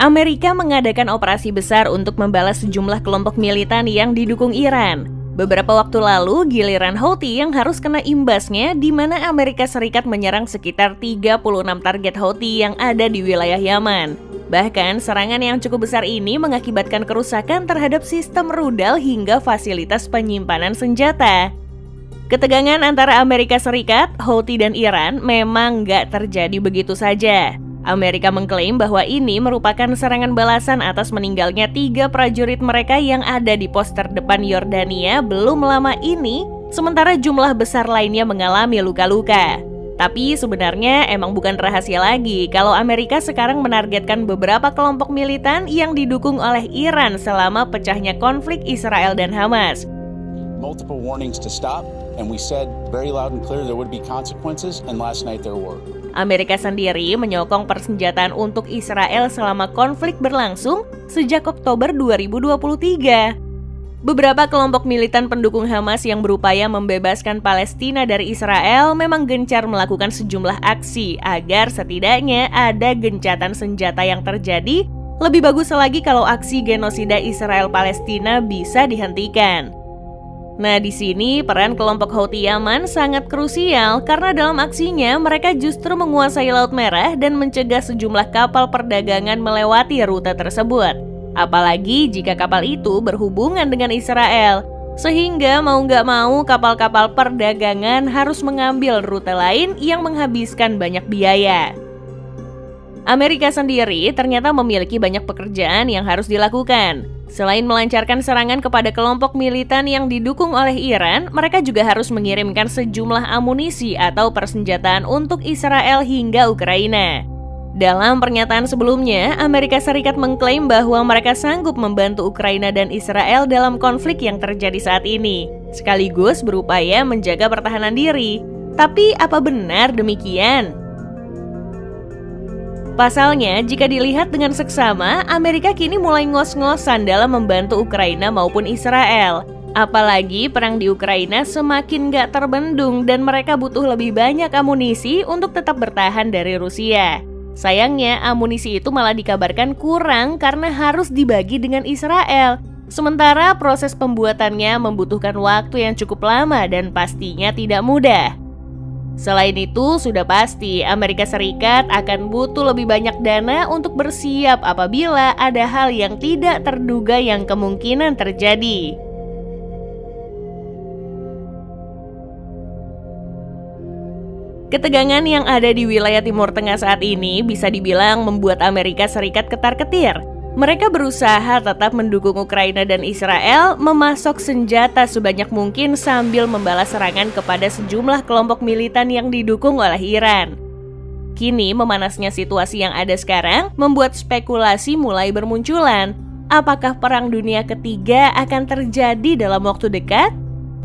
Amerika mengadakan operasi besar untuk membalas sejumlah kelompok militan yang didukung Iran. Beberapa waktu lalu, giliran Houthi yang harus kena imbasnya, di mana Amerika Serikat menyerang sekitar 36 target Houthi yang ada di wilayah Yaman. Bahkan, serangan yang cukup besar ini mengakibatkan kerusakan terhadap sistem rudal hingga fasilitas penyimpanan senjata. Ketegangan antara Amerika Serikat, Houthi, dan Iran memang nggak terjadi begitu saja. Amerika mengklaim bahwa ini merupakan serangan balasan atas meninggalnya 3 prajurit mereka yang ada di pos terdepan Yordania belum lama ini, sementara jumlah besar lainnya mengalami luka-luka. Tapi sebenarnya emang bukan rahasia lagi kalau Amerika sekarang menargetkan beberapa kelompok militan yang didukung oleh Iran selama pecahnya konflik Israel dan Hamas. Multiple warnings to stop, and we said very loud and clear there would be consequences, and last night there were. Amerika sendiri menyokong persenjataan untuk Israel selama konflik berlangsung sejak Oktober 2023. Beberapa kelompok militan pendukung Hamas yang berupaya membebaskan Palestina dari Israel memang gencar melakukan sejumlah aksi agar setidaknya ada gencatan senjata yang terjadi. Lebih bagus lagi kalau aksi genosida Israel-Palestina bisa dihentikan. Nah, di sini peran kelompok Houthi Yaman sangat krusial karena dalam aksinya mereka justru menguasai Laut Merah dan mencegah sejumlah kapal perdagangan melewati rute tersebut. Apalagi jika kapal itu berhubungan dengan Israel, sehingga mau nggak mau kapal-kapal perdagangan harus mengambil rute lain yang menghabiskan banyak biaya. Amerika sendiri ternyata memiliki banyak pekerjaan yang harus dilakukan. Selain melancarkan serangan kepada kelompok militan yang didukung oleh Iran, mereka juga harus mengirimkan sejumlah amunisi atau persenjataan untuk Israel hingga Ukraina. Dalam pernyataan sebelumnya, Amerika Serikat mengklaim bahwa mereka sanggup membantu Ukraina dan Israel dalam konflik yang terjadi saat ini, sekaligus berupaya menjaga pertahanan diri. Tapi apa benar demikian? Pasalnya, jika dilihat dengan seksama, Amerika kini mulai ngos-ngosan dalam membantu Ukraina maupun Israel. Apalagi perang di Ukraina semakin gak terbendung dan mereka butuh lebih banyak amunisi untuk tetap bertahan dari Rusia. Sayangnya, amunisi itu malah dikabarkan kurang karena harus dibagi dengan Israel. Sementara proses pembuatannya membutuhkan waktu yang cukup lama dan pastinya tidak mudah. Selain itu, sudah pasti Amerika Serikat akan butuh lebih banyak dana untuk bersiap apabila ada hal yang tidak terduga yang kemungkinan terjadi. Ketegangan yang ada di wilayah Timur Tengah saat ini bisa dibilang membuat Amerika Serikat ketar-ketir. Mereka berusaha tetap mendukung Ukraina dan Israel, memasok senjata sebanyak mungkin sambil membalas serangan kepada sejumlah kelompok militan yang didukung oleh Iran. Kini memanasnya situasi yang ada sekarang membuat spekulasi mulai bermunculan. Apakah Perang Dunia Ketiga akan terjadi dalam waktu dekat?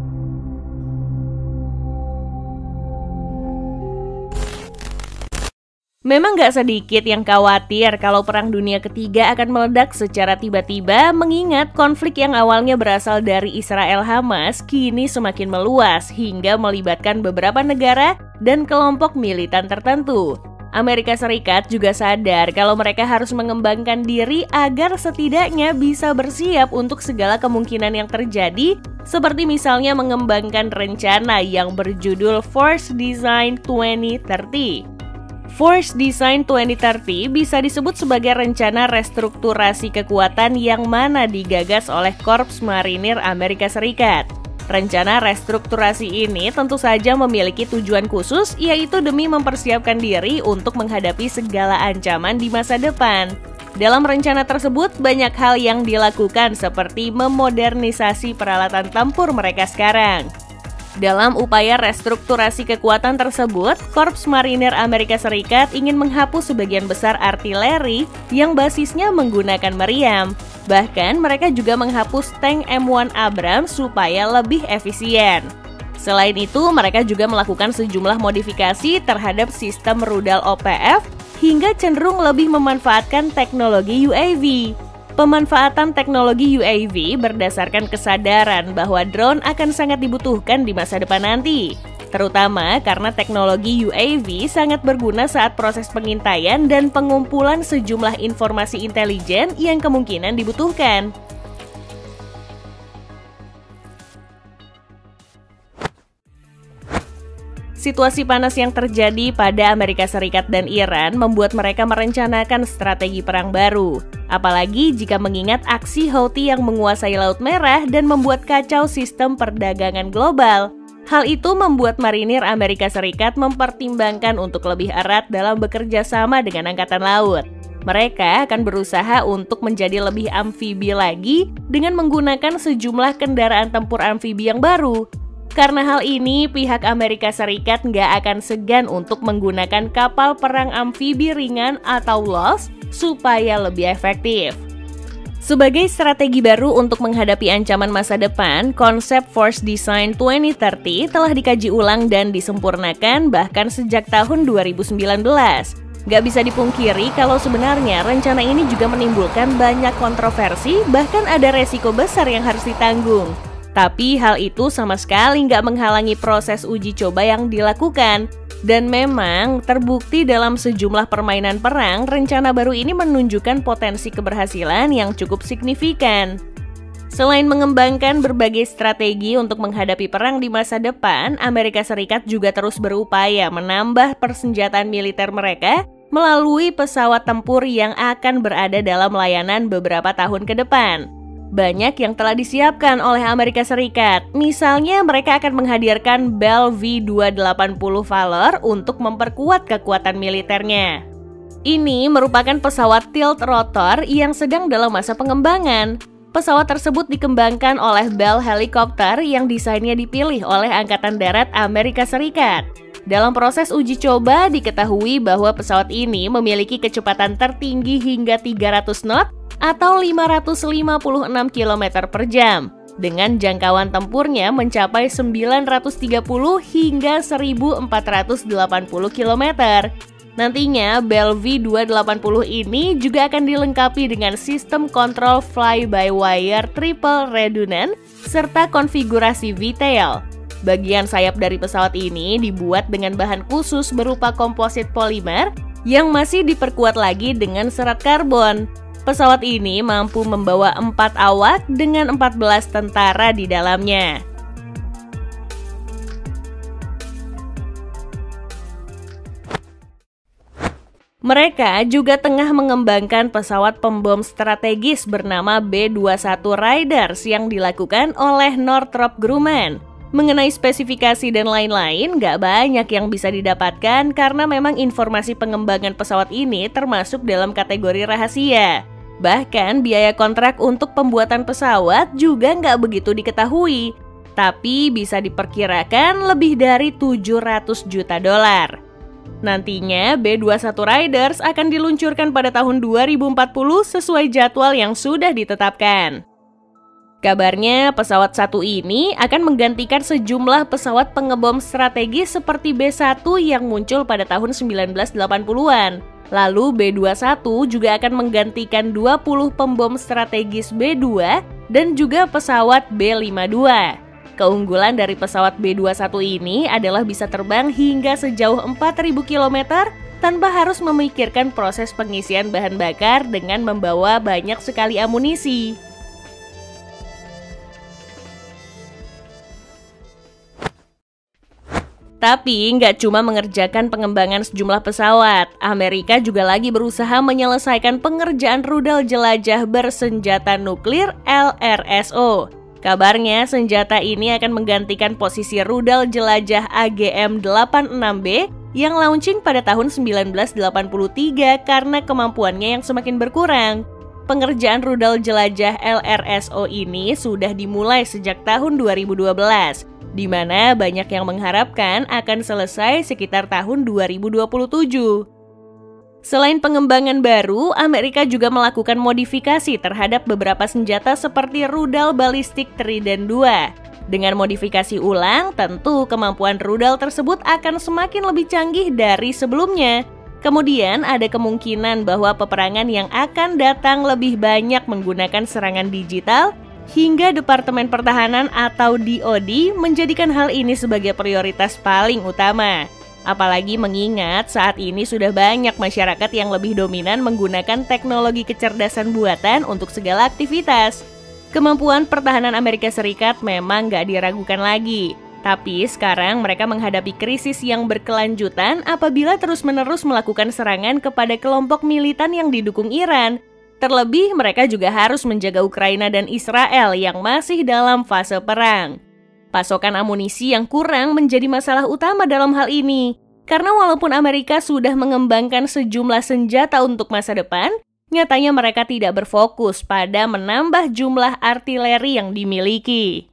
Memang gak sedikit yang khawatir kalau Perang Dunia Ketiga akan meledak secara tiba-tiba, mengingat konflik yang awalnya berasal dari Israel-Hamas kini semakin meluas hingga melibatkan beberapa negara dan kelompok militan tertentu. Amerika Serikat juga sadar kalau mereka harus mengembangkan diri agar setidaknya bisa bersiap untuk segala kemungkinan yang terjadi, seperti misalnya mengembangkan rencana yang berjudul Force Design 2030. Force Design 2030 bisa disebut sebagai rencana restrukturasi kekuatan yang mana digagas oleh Korps Marinir Amerika Serikat. Rencana restrukturasi ini tentu saja memiliki tujuan khusus, yaitu demi mempersiapkan diri untuk menghadapi segala ancaman di masa depan. Dalam rencana tersebut, banyak hal yang dilakukan seperti memodernisasi peralatan tempur mereka sekarang. Dalam upaya restrukturasi kekuatan tersebut, Korps Marinir Amerika Serikat ingin menghapus sebagian besar artileri yang basisnya menggunakan meriam. Bahkan mereka juga menghapus tank M1 Abrams supaya lebih efisien. Selain itu, mereka juga melakukan sejumlah modifikasi terhadap sistem rudal OPF hingga cenderung lebih memanfaatkan teknologi UAV. Pemanfaatan teknologi UAV berdasarkan kesadaran bahwa drone akan sangat dibutuhkan di masa depan nanti. terutama karena teknologi UAV sangat berguna saat proses pengintaian dan pengumpulan sejumlah informasi intelijen yang kemungkinan dibutuhkan. Situasi panas yang terjadi pada Amerika Serikat dan Iran membuat mereka merencanakan strategi perang baru. Apalagi jika mengingat aksi Houthi yang menguasai Laut Merah dan membuat kacau sistem perdagangan global. Hal itu membuat marinir Amerika Serikat mempertimbangkan untuk lebih erat dalam bekerja sama dengan Angkatan Laut. Mereka akan berusaha untuk menjadi lebih amfibi lagi dengan menggunakan sejumlah kendaraan tempur amfibi yang baru. Karena hal ini, pihak Amerika Serikat nggak akan segan untuk menggunakan kapal perang amfibi ringan atau LOS supaya lebih efektif. Sebagai strategi baru untuk menghadapi ancaman masa depan, konsep Force Design 2030 telah dikaji ulang dan disempurnakan bahkan sejak tahun 2019. Gak bisa dipungkiri kalau sebenarnya rencana ini juga menimbulkan banyak kontroversi, bahkan ada resiko besar yang harus ditanggung. Tapi hal itu sama sekali nggak menghalangi proses uji coba yang dilakukan. Dan memang terbukti dalam sejumlah permainan perang, rencana baru ini menunjukkan potensi keberhasilan yang cukup signifikan. Selain mengembangkan berbagai strategi untuk menghadapi perang di masa depan, Amerika Serikat juga terus berupaya menambah persenjataan militer mereka melalui pesawat tempur yang akan berada dalam layanan beberapa tahun ke depan. Banyak yang telah disiapkan oleh Amerika Serikat. Misalnya mereka akan menghadirkan Bell V-280 Valor untuk memperkuat kekuatan militernya. Ini merupakan pesawat tilt rotor yang sedang dalam masa pengembangan. Pesawat tersebut dikembangkan oleh Bell Helicopter yang desainnya dipilih oleh Angkatan Darat Amerika Serikat. Dalam proses uji coba diketahui bahwa pesawat ini memiliki kecepatan tertinggi hingga 300 knot atau 556 km per jam, dengan jangkauan tempurnya mencapai 930 hingga 1480 km. Nantinya, Bell V-280 ini juga akan dilengkapi dengan sistem kontrol fly-by-wire triple redundant serta konfigurasi V-tail. Bagian sayap dari pesawat ini dibuat dengan bahan khusus berupa komposit polimer yang masih diperkuat lagi dengan serat karbon. Pesawat ini mampu membawa 4 awak dengan 14 tentara di dalamnya. Mereka juga tengah mengembangkan pesawat pembom strategis bernama B-21 Raiders yang dilakukan oleh Northrop Grumman. Mengenai spesifikasi dan lain-lain, gak banyak yang bisa didapatkan karena memang informasi pengembangan pesawat ini termasuk dalam kategori rahasia. Bahkan biaya kontrak untuk pembuatan pesawat juga nggak begitu diketahui, tapi bisa diperkirakan lebih dari 700 juta dolar. Nantinya B-21 Raiders akan diluncurkan pada tahun 2040 sesuai jadwal yang sudah ditetapkan. Kabarnya pesawat satu ini akan menggantikan sejumlah pesawat pengebom strategis seperti B-1 yang muncul pada tahun 1980-an. Lalu B-21 juga akan menggantikan 20 pembom strategis B-2 dan juga pesawat B-52. Keunggulan dari pesawat B-21 ini adalah bisa terbang hingga sejauh 4.000 km tanpa harus memikirkan proses pengisian bahan bakar dengan membawa banyak sekali amunisi. Tapi nggak cuma mengerjakan pengembangan sejumlah pesawat, Amerika juga lagi berusaha menyelesaikan pengerjaan rudal jelajah bersenjata nuklir LRSO. Kabarnya senjata ini akan menggantikan posisi rudal jelajah AGM-86B yang launching pada tahun 1983 karena kemampuannya yang semakin berkurang. Pengerjaan rudal jelajah LRSO ini sudah dimulai sejak tahun 2012. Di mana banyak yang mengharapkan akan selesai sekitar tahun 2027. Selain pengembangan baru, Amerika juga melakukan modifikasi terhadap beberapa senjata seperti rudal balistik Trident 2. Dengan modifikasi ulang, tentu kemampuan rudal tersebut akan semakin lebih canggih dari sebelumnya. Kemudian ada kemungkinan bahwa peperangan yang akan datang lebih banyak menggunakan serangan digital hingga Departemen Pertahanan atau DoD menjadikan hal ini sebagai prioritas paling utama. Apalagi mengingat saat ini sudah banyak masyarakat yang lebih dominan menggunakan teknologi kecerdasan buatan untuk segala aktivitas. Kemampuan pertahanan Amerika Serikat memang gak diragukan lagi. Tapi sekarang mereka menghadapi krisis yang berkelanjutan apabila terus-menerus melakukan serangan kepada kelompok militan yang didukung Iran. Terlebih mereka juga harus menjaga Ukraina dan Israel yang masih dalam fase perang. Pasokan amunisi yang kurang menjadi masalah utama dalam hal ini. Karena walaupun Amerika sudah mengembangkan sejumlah senjata untuk masa depan, nyatanya mereka tidak berfokus pada menambah jumlah artileri yang dimiliki.